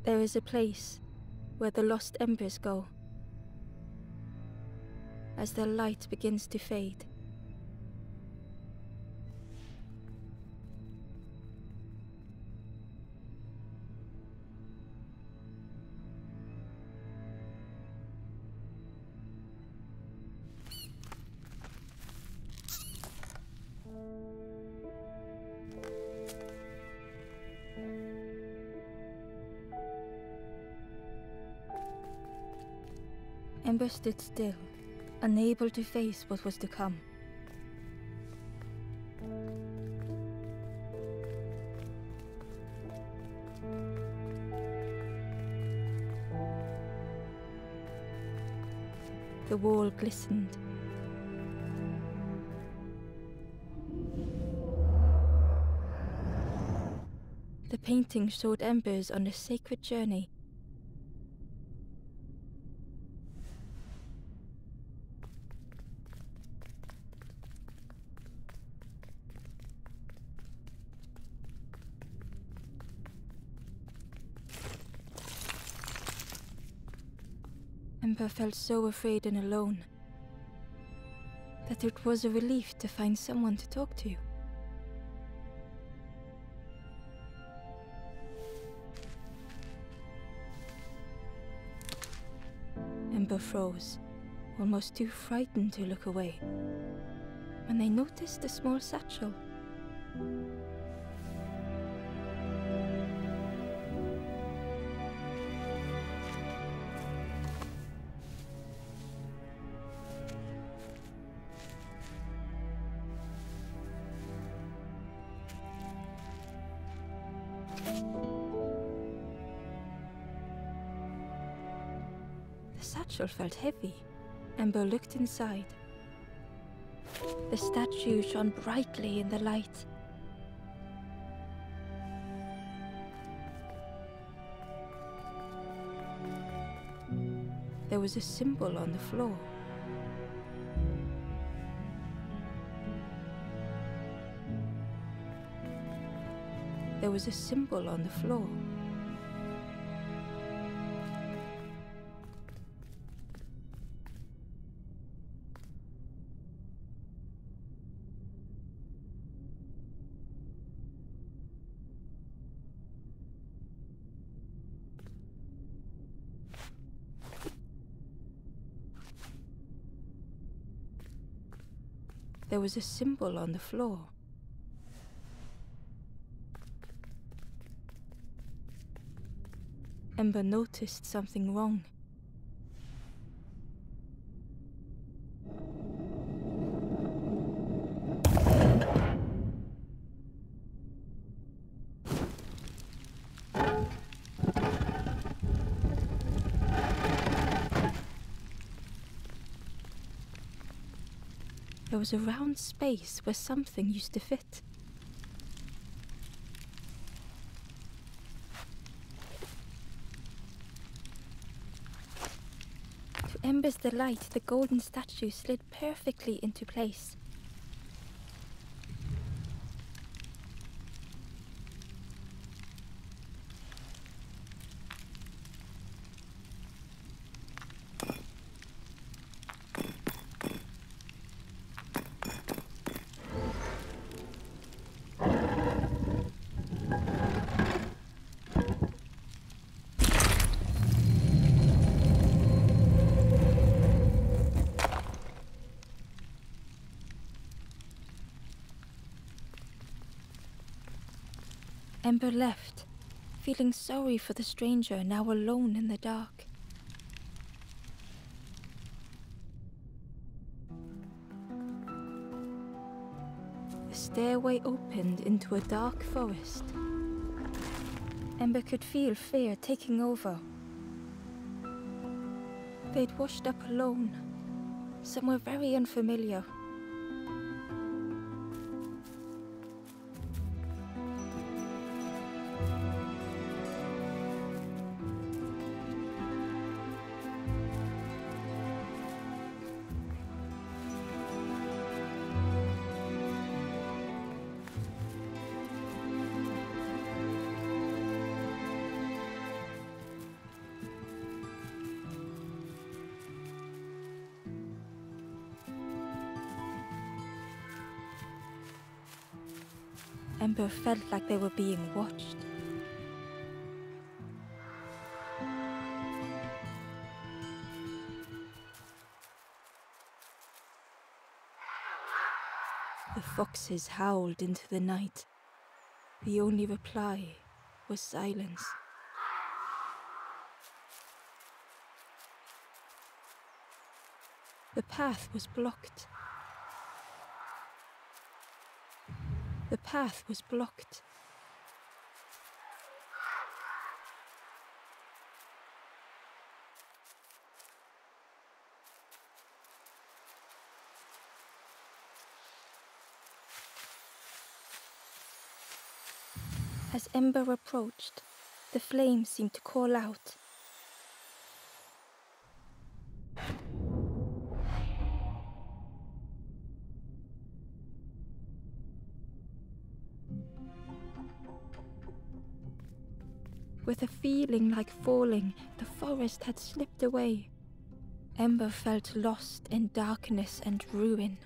There is a place where the lost embers go as their light begins to fade. Ember stood still, unable to face what was to come. The wall glistened. The painting showed embers on a sacred journey. Ember felt so afraid and alone that it was a relief to find someone to talk to. Ember froze, almost too frightened to look away, when they noticed a small satchel. The satchel felt heavy. Ember looked inside. The statue shone brightly in the light. There was a symbol on the floor. There was a symbol on the floor. There was a symbol on the floor. Ember noticed something wrong. There was a round space where something used to fit. To Ember's delight, the golden statue slid perfectly into place. Ember left, feeling sorry for the stranger now alone in the dark. The stairway opened into a dark forest. Ember could feel fear taking over. They'd washed up alone, somewhere very unfamiliar. Ember felt like they were being watched. The foxes howled into the night. The only reply was silence. The path was blocked. The path was blocked. As Ember approached, the flames seemed to call out. With a feeling like falling, the forest had slipped away. Ember felt lost in darkness and ruin.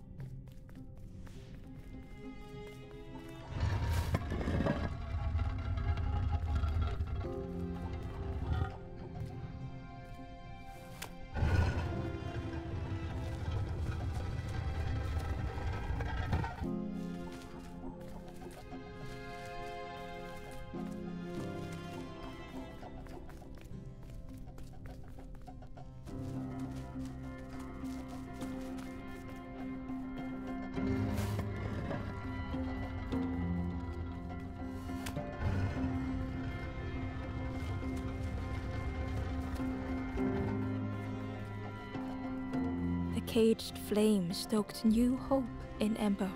The caged flame stoked new hope in Ember.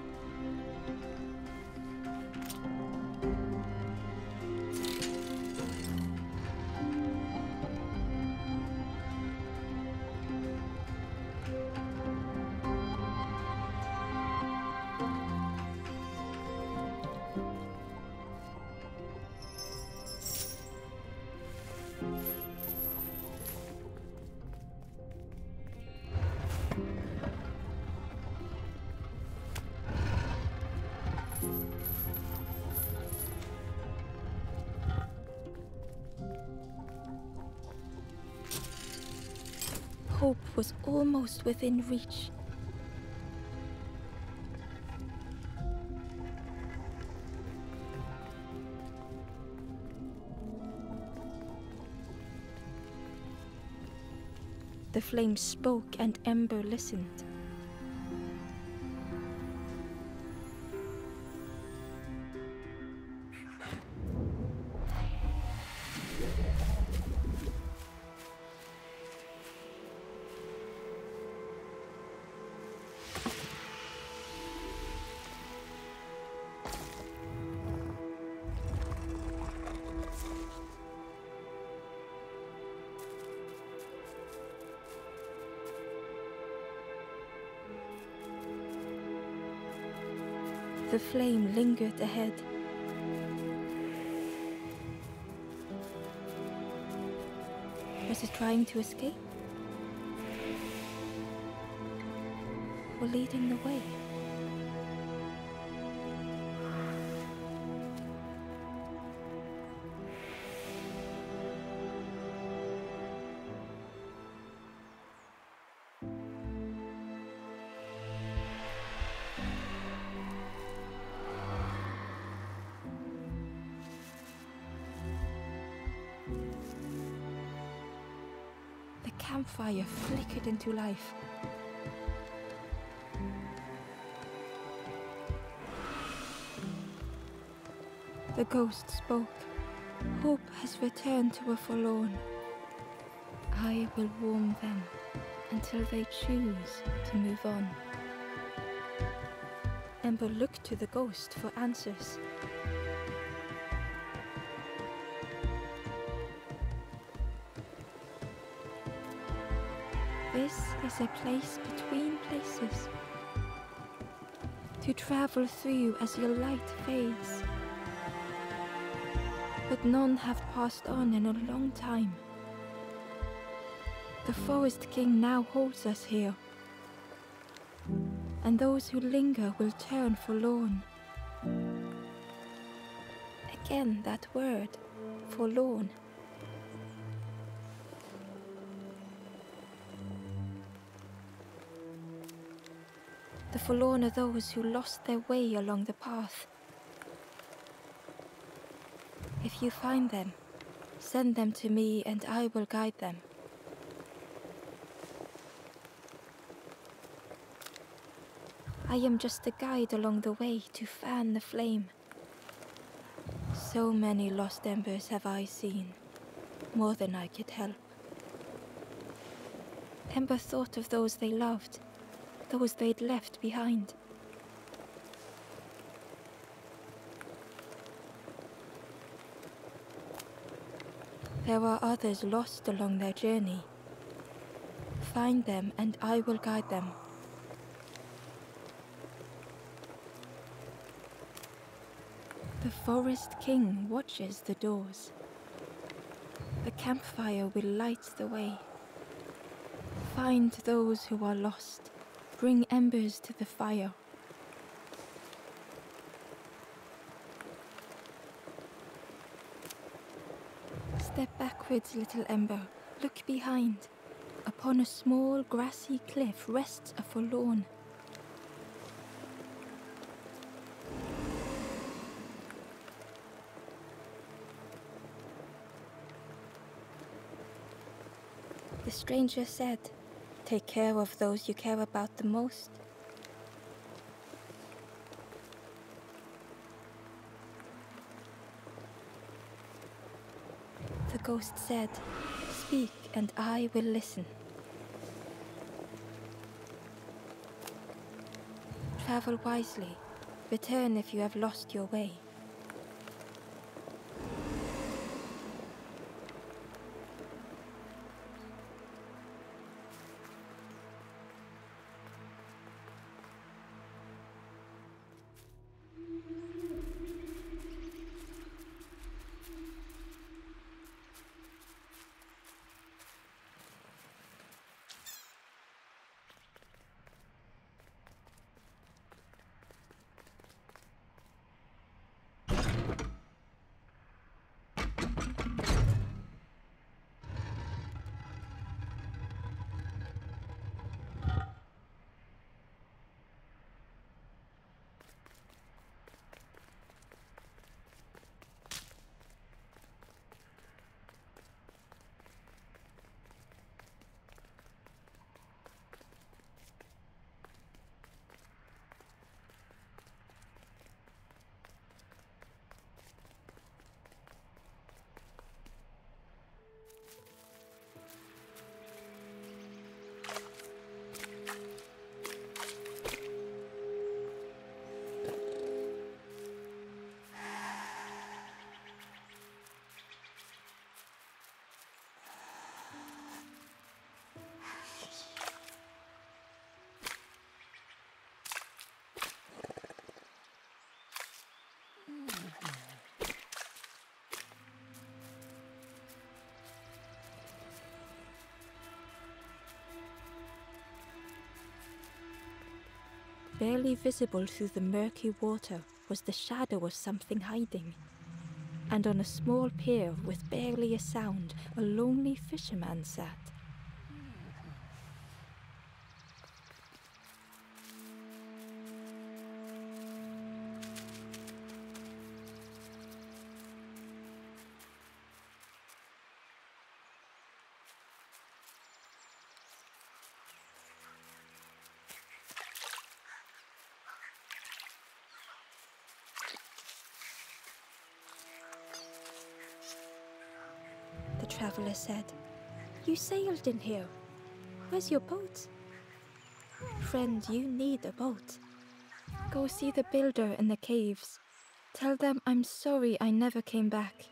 Hope was almost within reach. The flame spoke and Ember listened. The flame lingered ahead. Was it trying to escape? Or leading the way? The campfire flickered into life. The ghost spoke. Hope has returned to a forlorn. I will warm them until they choose to move on. Ember looked to the ghost for answers. This is a place between places, to travel through as your light fades. But none have passed on in a long time. The Forest King now holds us here, and those who linger will turn forlorn. Again, that word, forlorn. The forlorn are those who lost their way along the path. If you find them, send them to me and I will guide them. I am just a guide along the way to fan the flame. So many lost embers have I seen, more than I could help. Ember thought of those they loved, those they'd left behind. There are others lost along their journey. Find them and I will guide them. The Forest King watches the doors. The campfire will light the way. Find those who are lost. Bring embers to the fire. Step backwards, little ember. Look behind. Upon a small grassy cliff rests a forlorn. The stranger said, "Take care of those you care about the most." The ghost said, "Speak and I will listen." Travel wisely. Return if you have lost your way. Barely visible through the murky water was the shadow of something hiding. And on a small pier with barely a sound, a lonely fisherman sat. The traveler said, "You sailed in here. Where's your boat?" "Friend, you need a boat. Go see the builder in the caves. Tell them I'm sorry I never came back."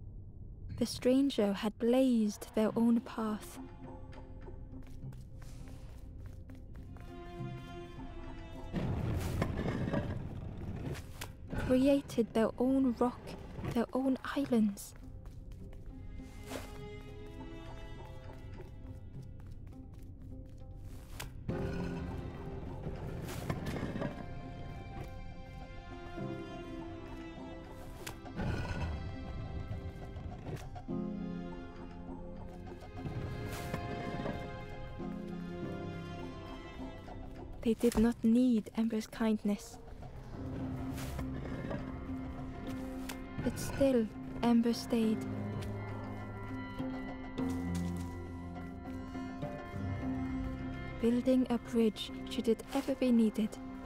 The stranger had blazed their own path. created their own rock, their own islands. They did not need Ember's kindness. But still, Ember stayed. Building a bridge should it ever be needed.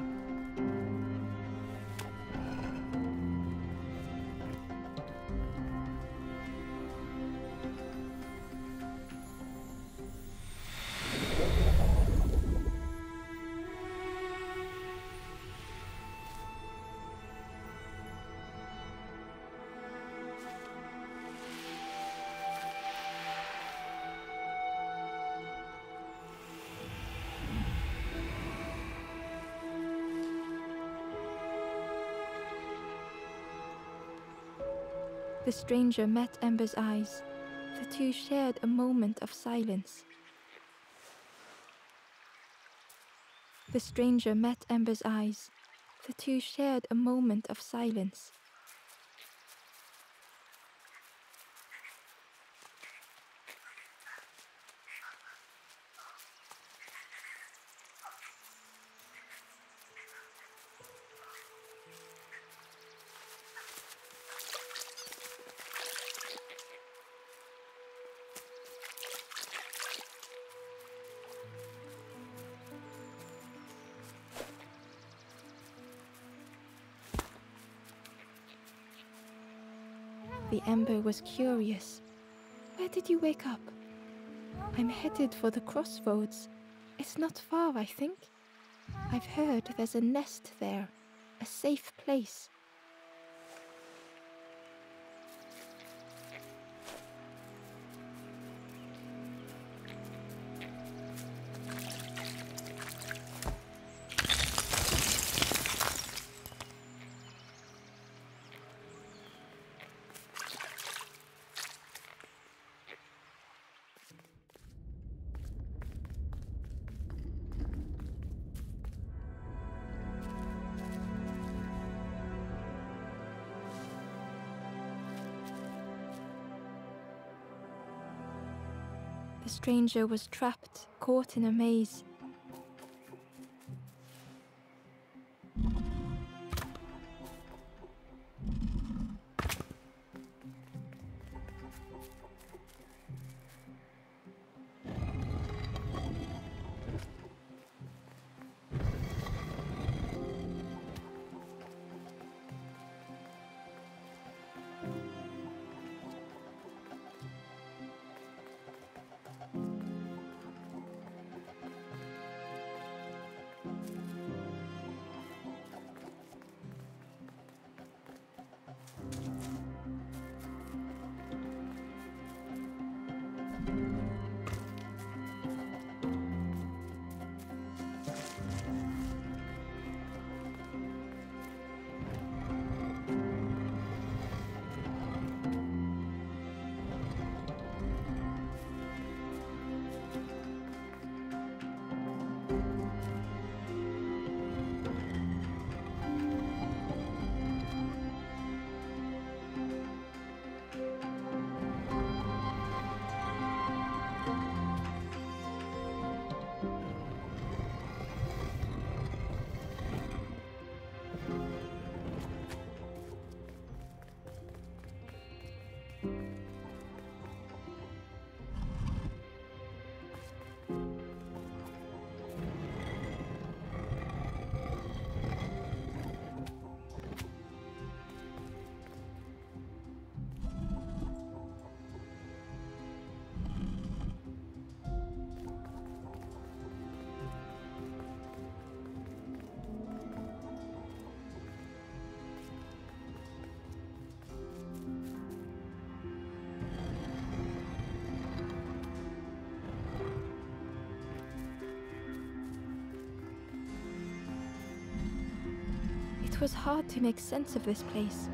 The stranger met Ember's eyes. The two shared a moment of silence. The stranger met Ember's eyes. The two shared a moment of silence. The Ember was curious. Where did you wake up? I'm headed for the crossroads. It's not far, I think. I've heard there's a nest there, a safe place. The stranger was trapped, caught in a maze. It was hard to make sense of this place.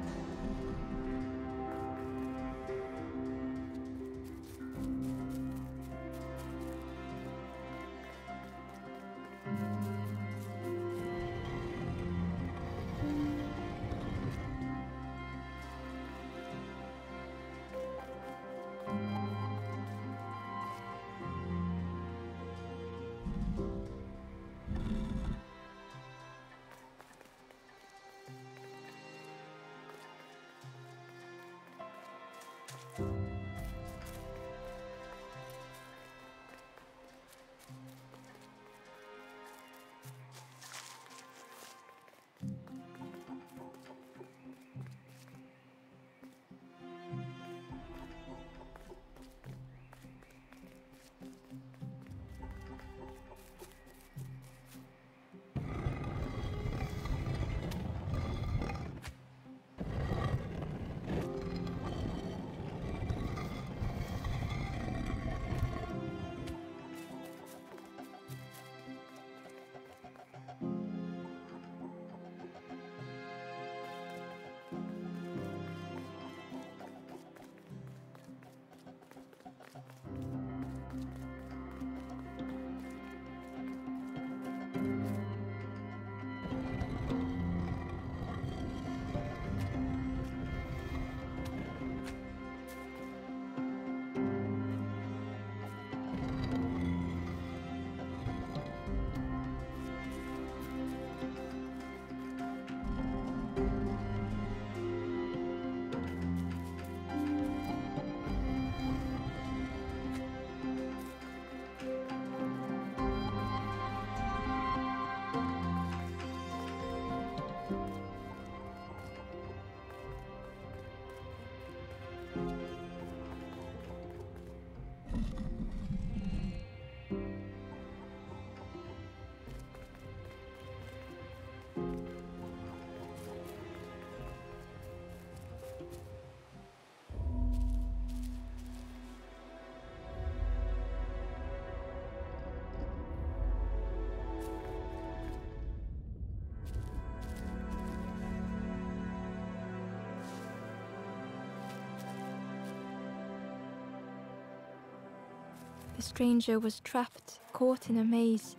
The stranger was trapped, caught in a maze.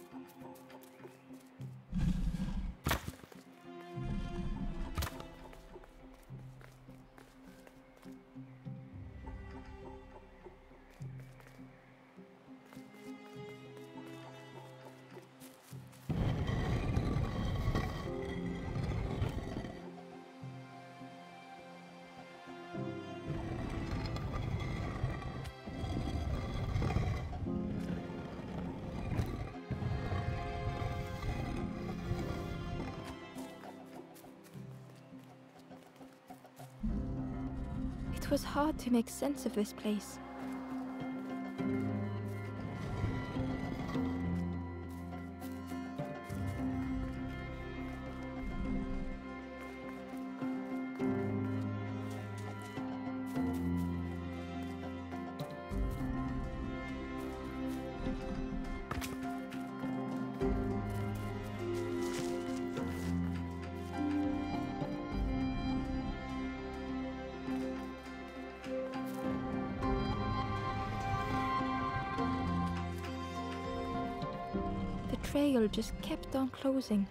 It was hard to make sense of this place. The trail just kept on closing.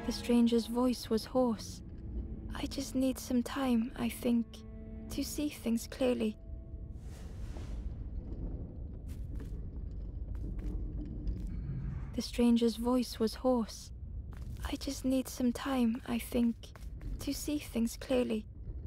The stranger's voice was hoarse. I just need some time, I think, to see things clearly. The stranger's voice was hoarse. I just need some time, I think, to see things clearly.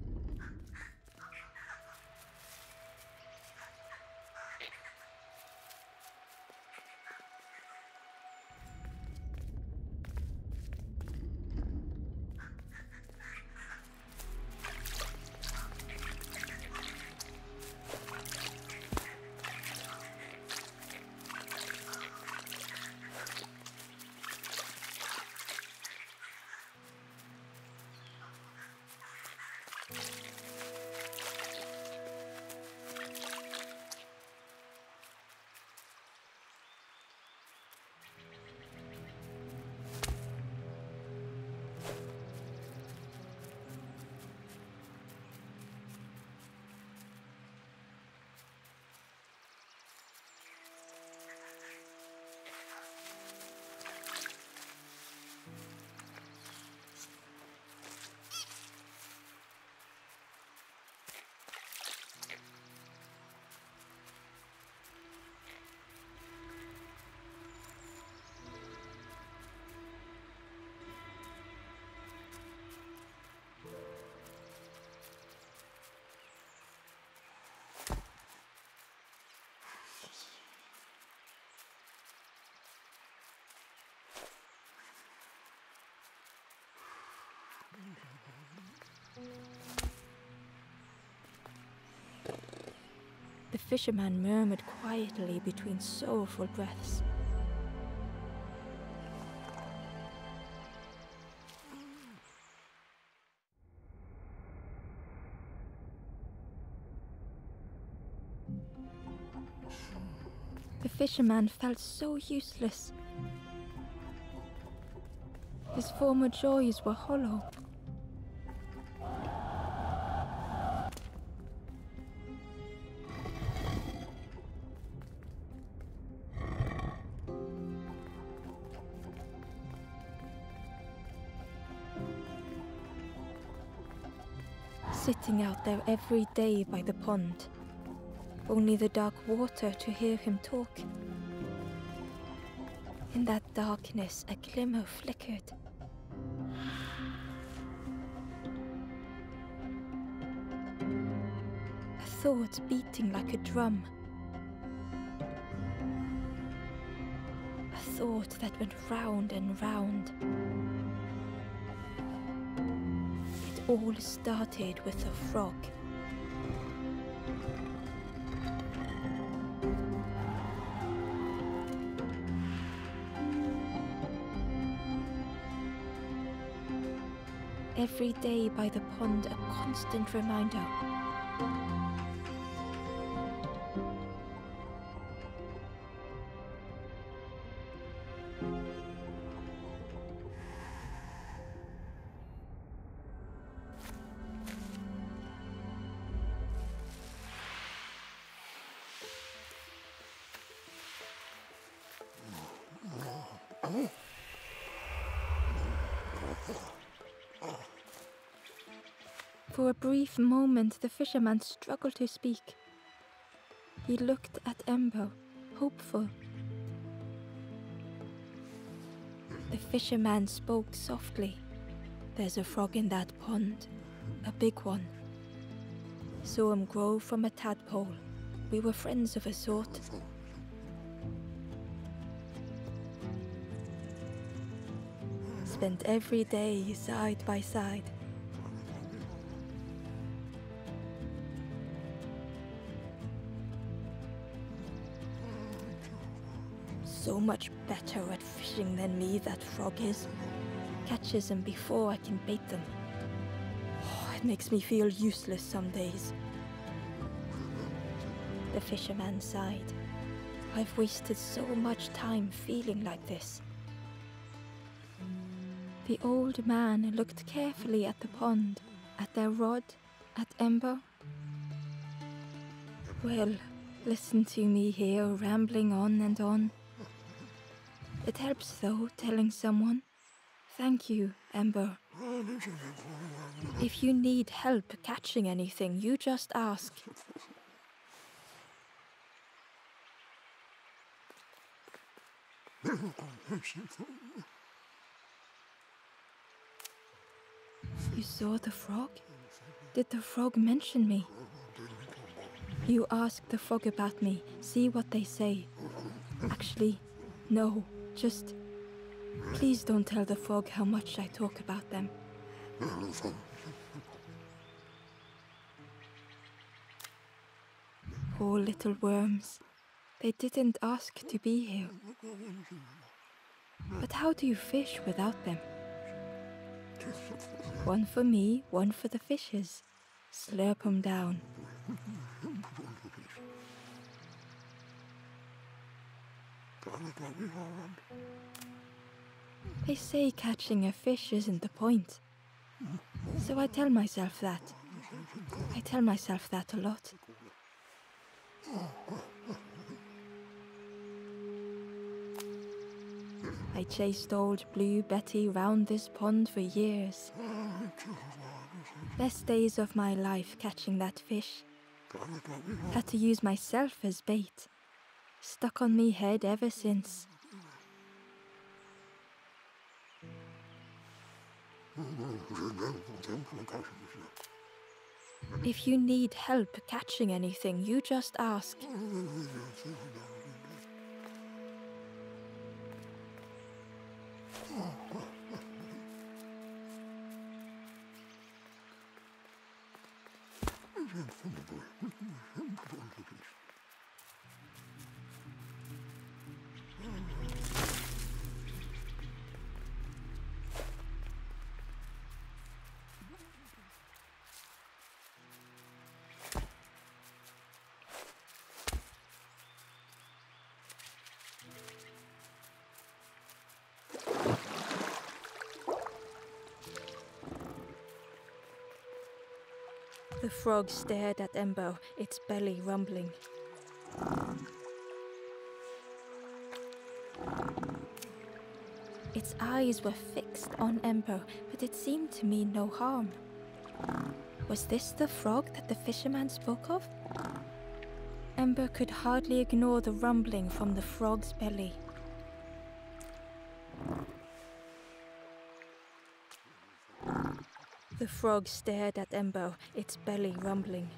The fisherman murmured quietly between sorrowful breaths. The fisherman felt so useless. His former joys were hollow. Sitting out there every day by the pond, only the dark water to hear him talk. In that darkness, a glimmer flickered. A thought beating like a drum. A thought that went round and round. It all started with a frog. Every day by the pond, a constant reminder. For a brief moment, the fisherman struggled to speak. He looked at Ember, hopeful. The fisherman spoke softly. There's a frog in that pond, a big one. Saw him grow from a tadpole. We were friends of a sort. Spent every day side by side. So much better at fishing than me, that frog is. Catches them before I can bait them. Oh, it makes me feel useless some days. The fisherman sighed. I've wasted so much time feeling like this. The old man looked carefully at the pond, at their rod, at Ember. Well, listen to me here, rambling on and on. It helps, though, telling someone. Thank you, Ember. If you need help catching anything, you just ask. You saw the frog? Did the frog mention me? You ask the frog about me, see what they say. Actually, no, just... Please don't tell the frog how much I talk about them. Poor little worms. They didn't ask to be here. But how do you fish without them? One for me, one for the fishes. Slurp 'em down. They say catching a fish isn't the point. So I tell myself that. I tell myself that a lot. I chased old Blue Betty round this pond for years. Best days of my life catching that fish. Had to use myself as bait. Stuck on me head ever since. If you need help catching anything, you just ask. The frog stared at Ember, its belly rumbling. Its eyes were fixed on Ember, but it seemed to mean no harm. Was this the frog that the fisherman spoke of? Ember could hardly ignore the rumbling from the frog's belly. The frog stared at Ember, its belly rumbling.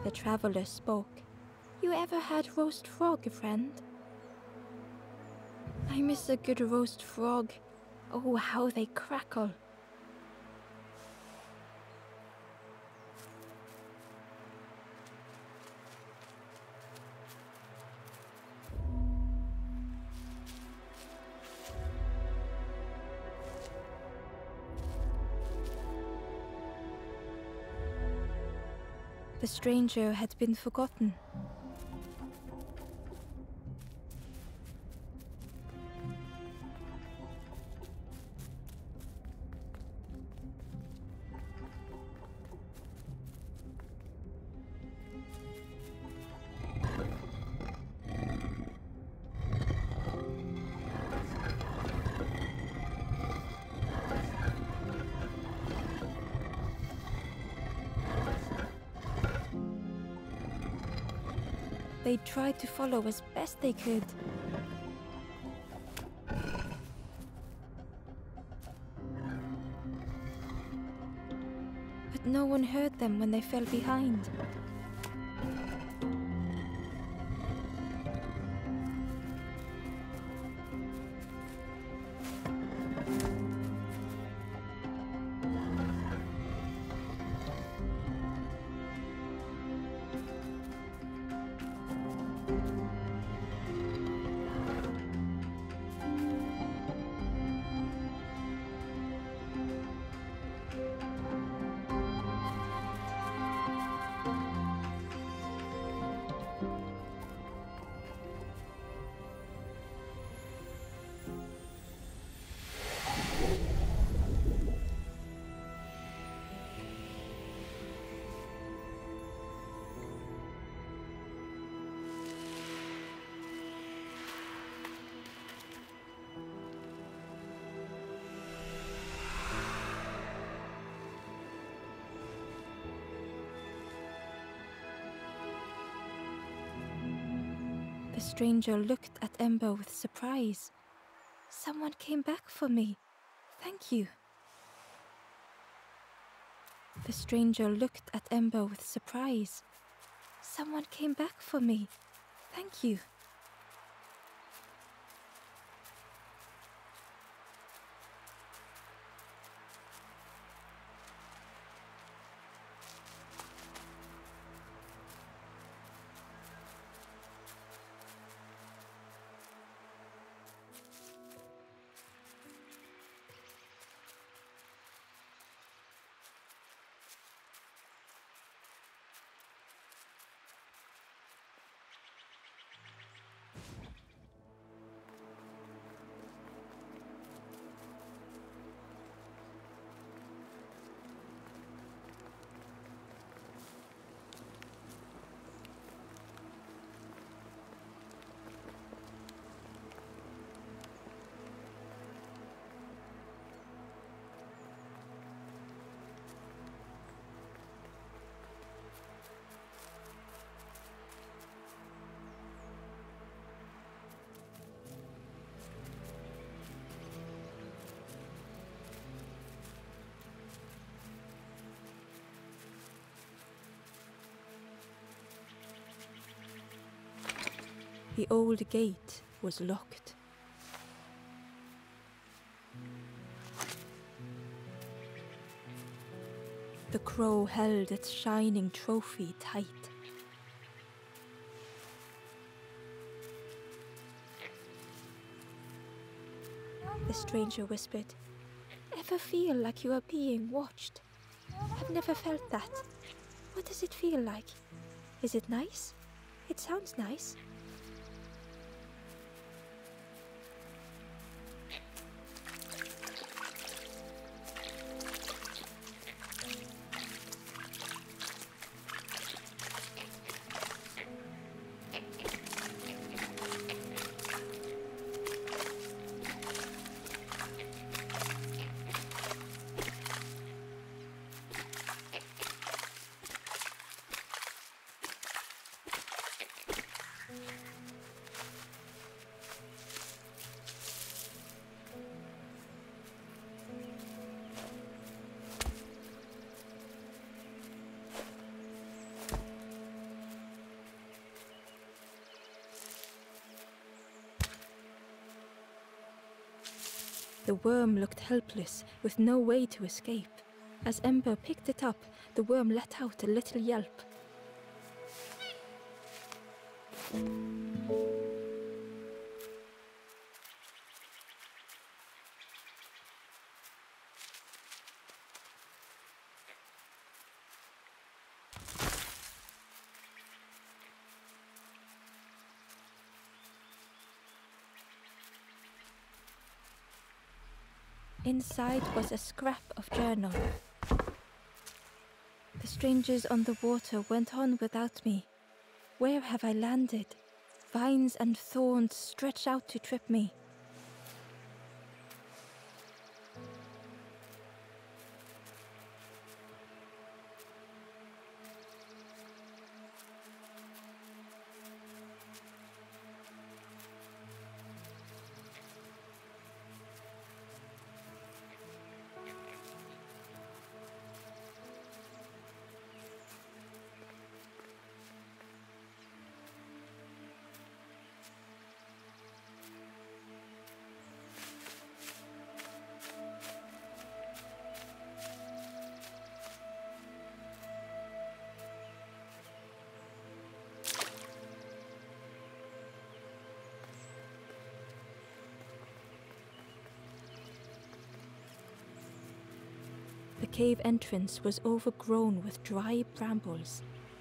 The traveler spoke. You ever had roast frog, friend? I miss a good roast frog. Oh, how they crackle. The stranger had been forgotten. They tried to follow as best they could. But no one heard them when they fell behind. The stranger looked at Ember with surprise. Someone came back for me. Thank you. The stranger looked at Ember with surprise. Someone came back for me. Thank you. The old gate was locked. The crow held its shining trophy tight. The stranger whispered, "Ever feel like you are being watched? I've never felt that. What does it feel like? Is it nice? It sounds nice." The worm looked helpless, with no way to escape. As Ember picked it up, the worm let out a little yelp. Inside was a scrap of journal. The strangers on the water went on without me. Where have I landed? Vines and thorns stretch out to trip me. The cave entrance was overgrown with dry brambles.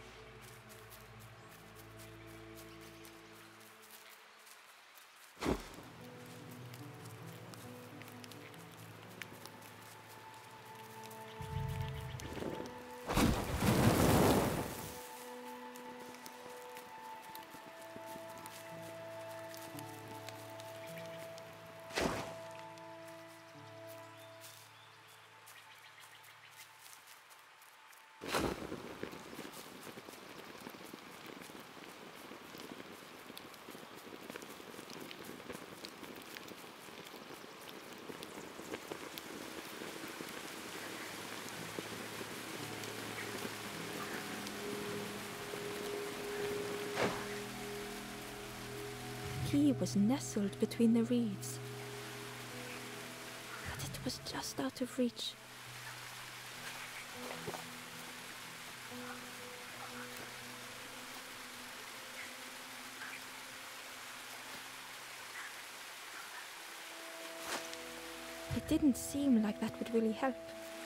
He was nestled between the reeds, but it was just out of reach. It didn't seem like that would really help.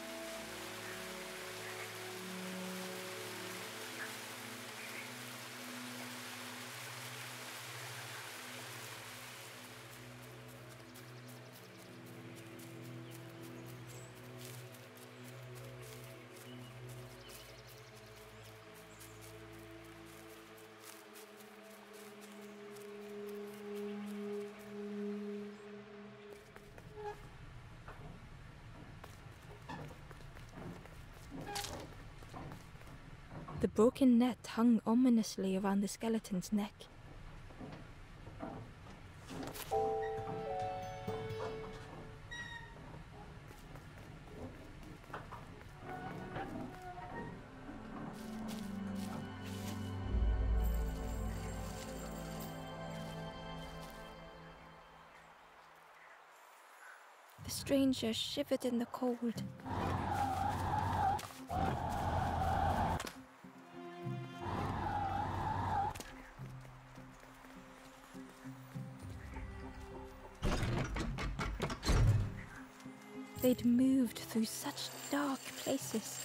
The broken net hung ominously around the skeleton's neck. The stranger shivered in the cold. They'd moved through such dark places.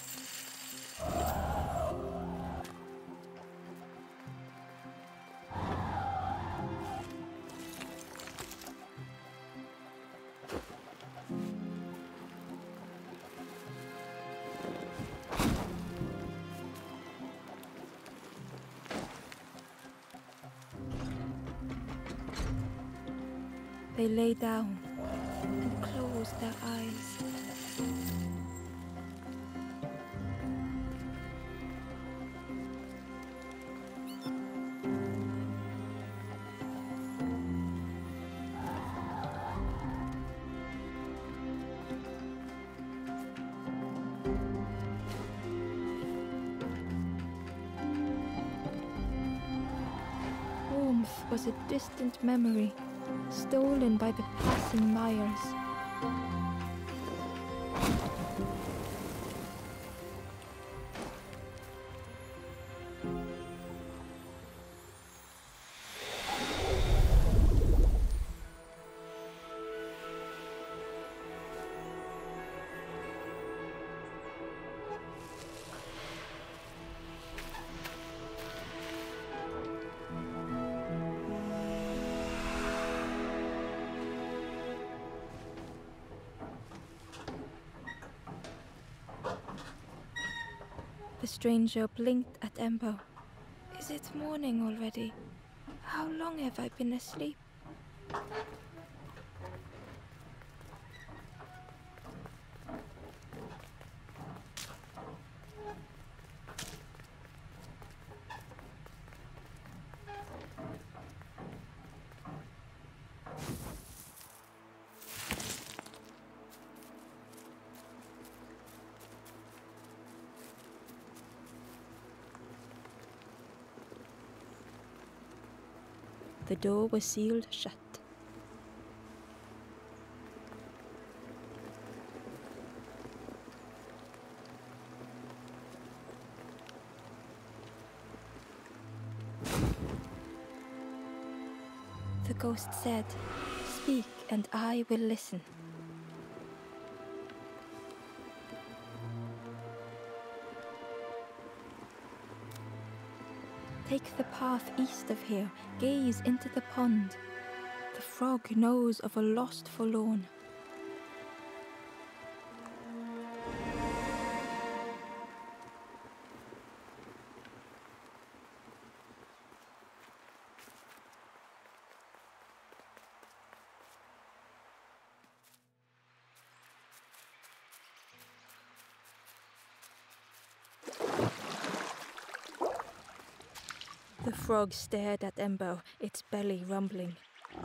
They lay down and closed their eyes. Warmth was a distant memory, stolen by the passing mires. The stranger blinked at Embo. Is it morning already? How long have I been asleep? The door was sealed shut. The ghost said, "Speak, and I will listen." Take the path east of here, gaze into the pond. The frog knows of a lost forlorn. The frog stared at Embo, its belly rumbling.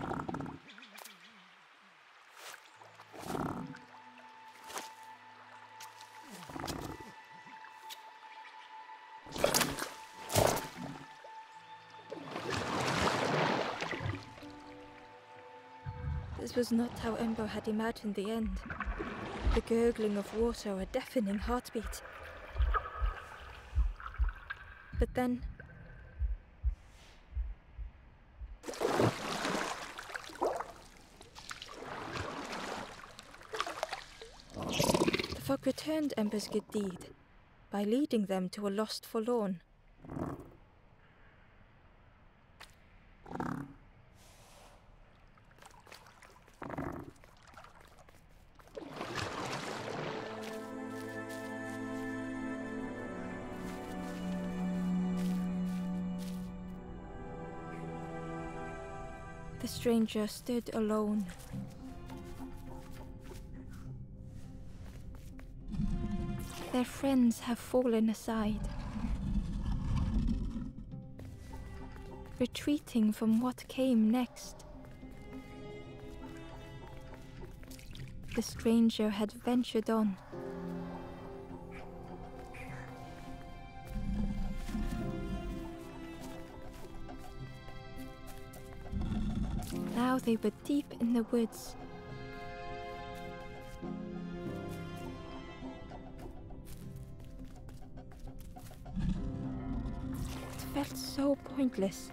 This was not how Embo had imagined the end. The gurgling of water, a deafening heartbeat. But then... the frog returned Embo's good deed by leading them to a lost forlorn. The stranger stood alone. Their friends have fallen aside, retreating from what came next. The stranger had ventured on. Now they were deep in the woods. It felt so pointless.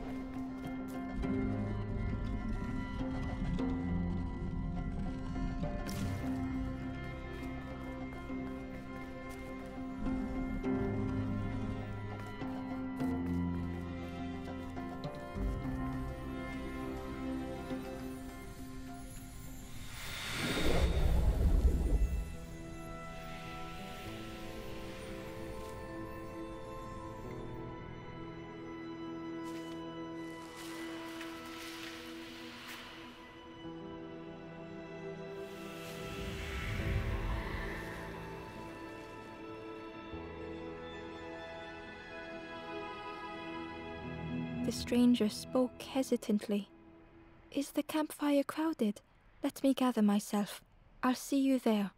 The stranger spoke hesitantly. Is the campfire crowded? Let me gather myself. I'll see you there.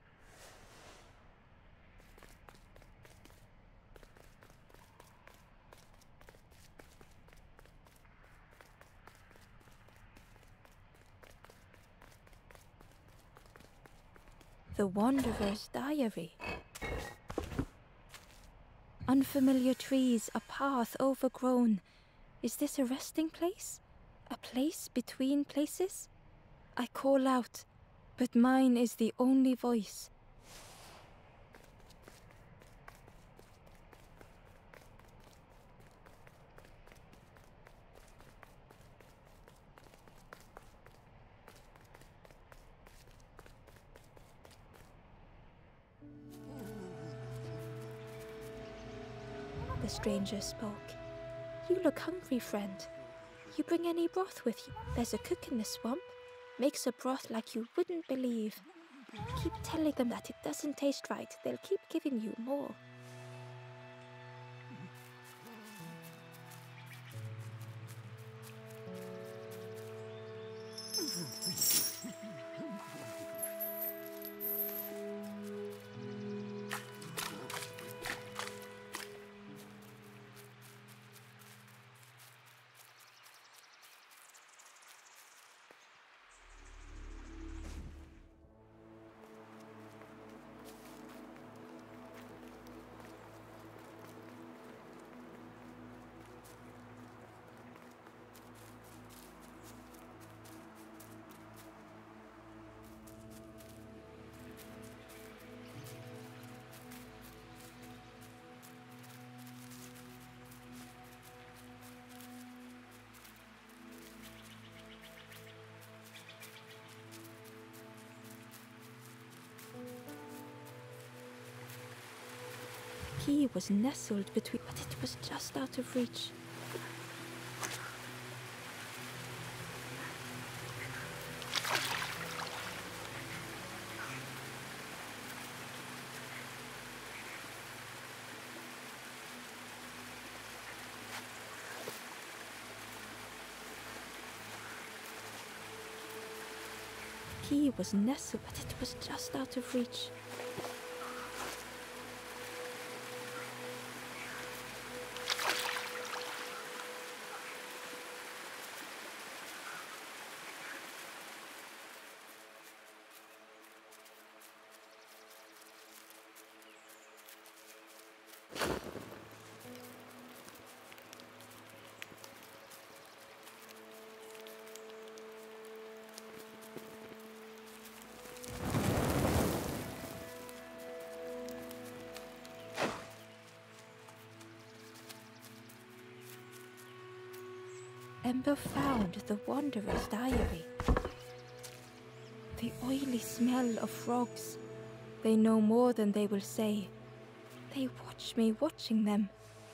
The Wanderer's Diary. Unfamiliar trees, a path overgrown. Is this a resting place? A place between places? I call out, but mine is the only voice. the stranger spoke. "You look hungry, friend. You bring any broth with you? There's a cook in the swamp. Makes a broth like you wouldn't believe. Keep telling them that it doesn't taste right. They'll keep giving you more." Key was nestled between, but it was just out of reach. Key was nestled, but it was just out of reach. Ember found the Wanderer's diary. The oily smell of frogs. They know more than they will say. They watch me watching them.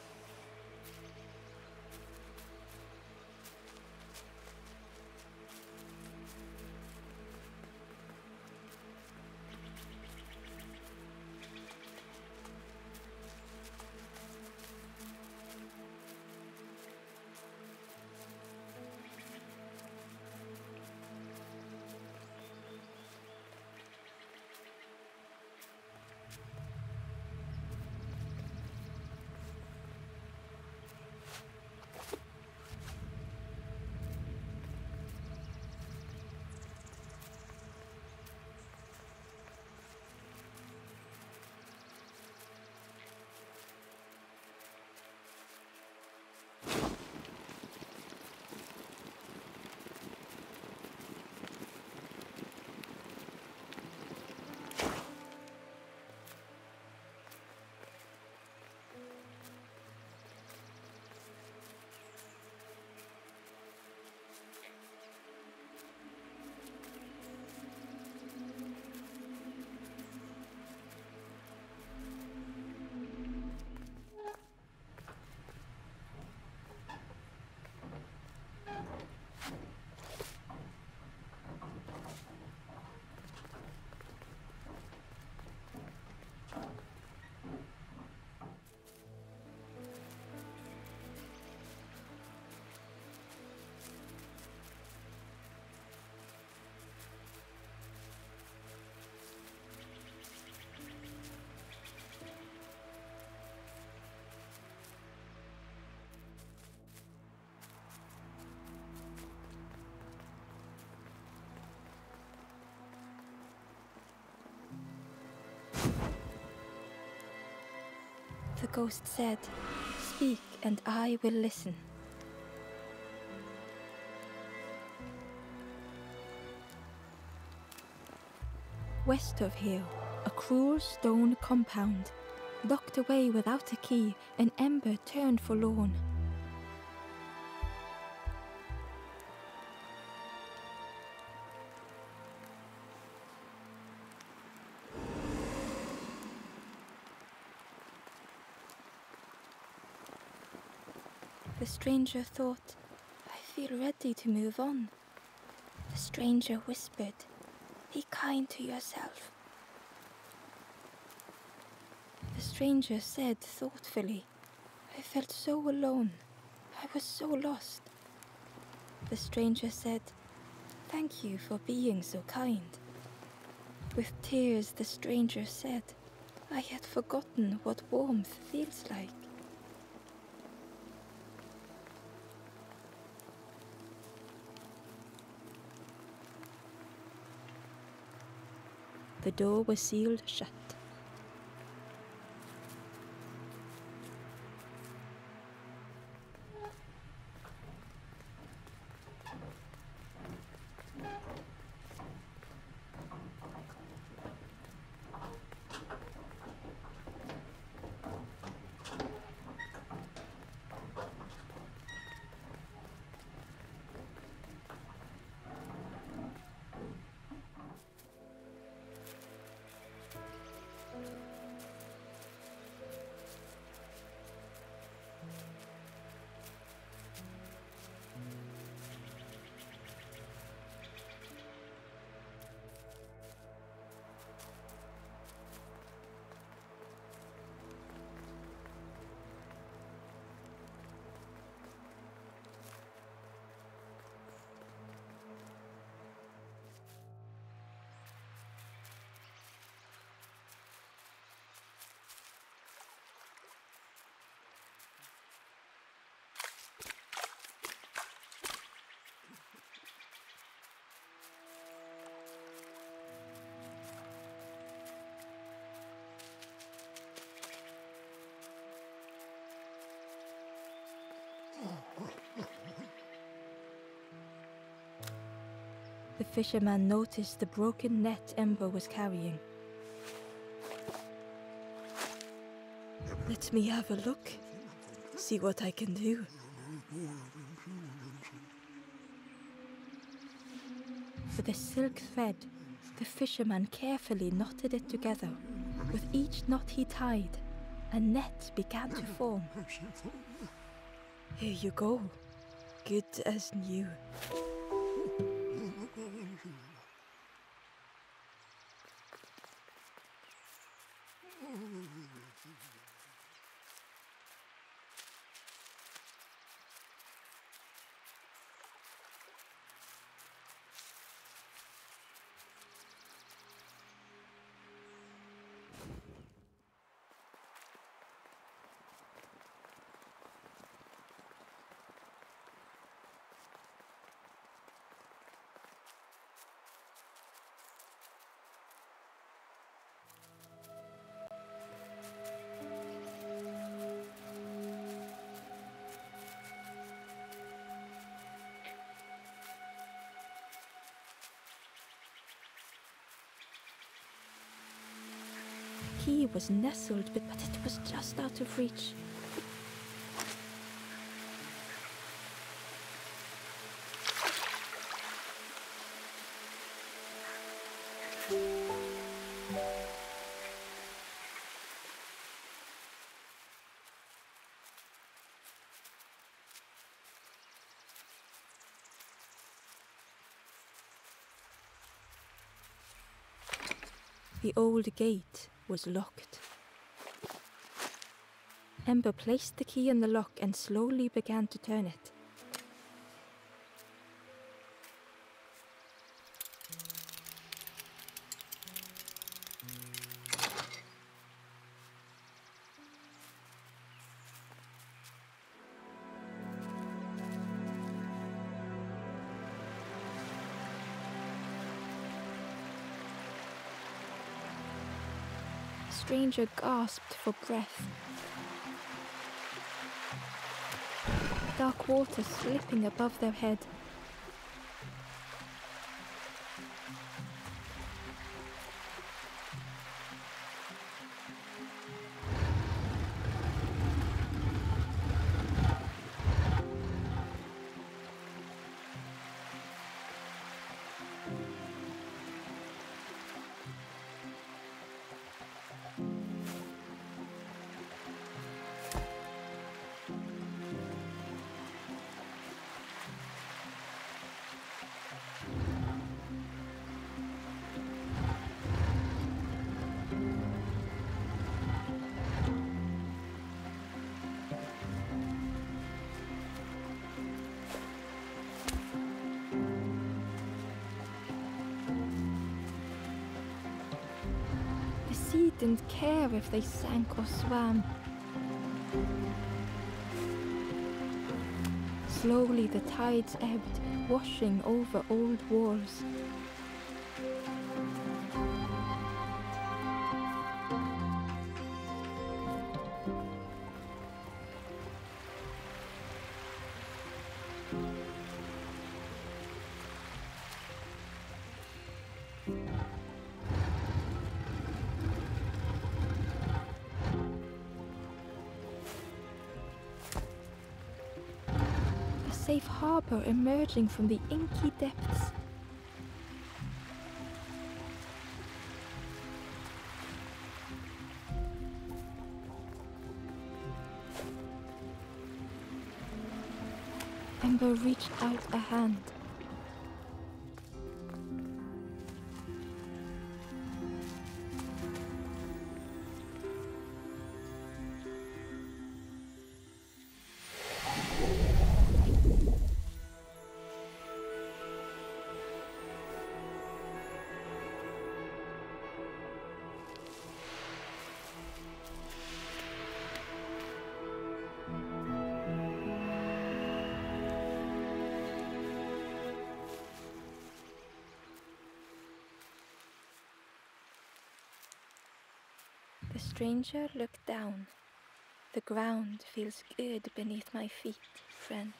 The ghost said, "Speak and I will listen." West of here, a cruel stone compound. Locked away without a key, an ember turned forlorn. The stranger thought, I feel ready to move on. The stranger whispered, be kind to yourself. The stranger said thoughtfully, I felt so alone. I was so lost. The stranger said, thank you for being so kind. With tears, the stranger said, I had forgotten what warmth feels like. The door was sealed shut. The fisherman noticed the broken net Ember was carrying. Let me have a look, see what I can do. With a silk thread, the fisherman carefully knotted it together. With each knot he tied, a net began to form. Here you go, good as new. The key was nestled, but it was just out of reach. The old gate was locked. Ember placed the key in the lock and slowly began to turn it. The stranger gasped for breath. Dark water slipping above their head. sea didn't care if they sank or swam. Slowly the tides ebbed, washing over old walls. A safe harbor emerging from the inky depths. Ember reached out a hand. The stranger looked down. The ground feels good beneath my feet, friend.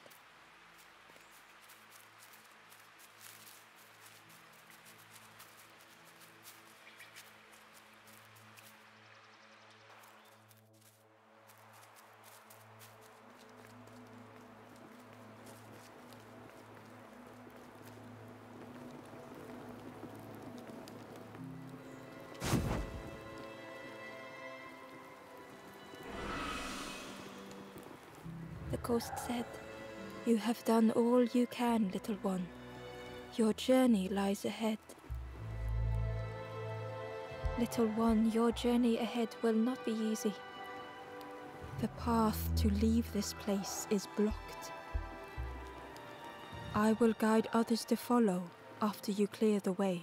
The ghost said, "You have done all you can, little one. Your journey lies ahead." Little one, your journey ahead will not be easy. The path to leave this place is blocked. I will guide others to follow after you clear the way.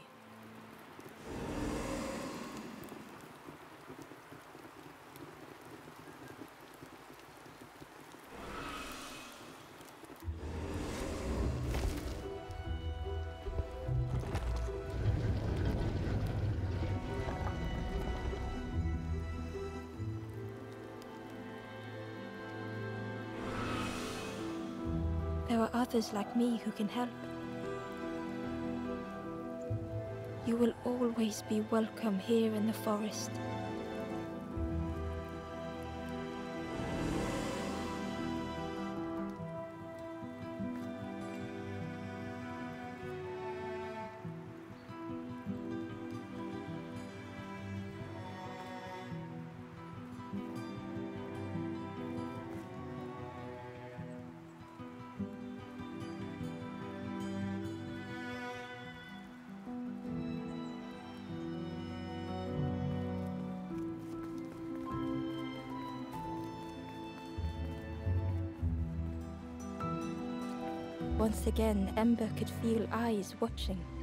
There are others like me who can help. You will always be welcome here in the forest. Once again, Ember could feel eyes watching.